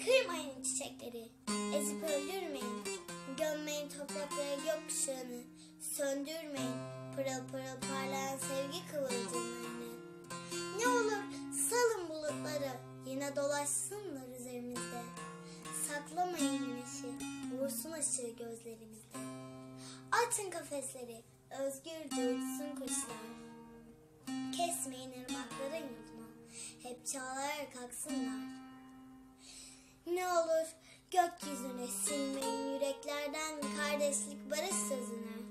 Kırmayın çiçekleri, ezip öldürmeyin. Gömmeyin topraklara gökkuşağını, söndürmeyin pırıl pırıl parlayan sevgi kıvılcımlarını. Ne olur salın bulutları, yine dolaşsınlar üzerimizde. Saklamayın güneşi, vursun ışığı gözlerimizde. Açın kafesleri, özgürce uçsun kuşlar. Kesmeyin ırmakların yolunu, hep çağlayarak aksınlar. Ne olur gökyüzüne silmeyin yüreklerden kardeşlik barış sözünü.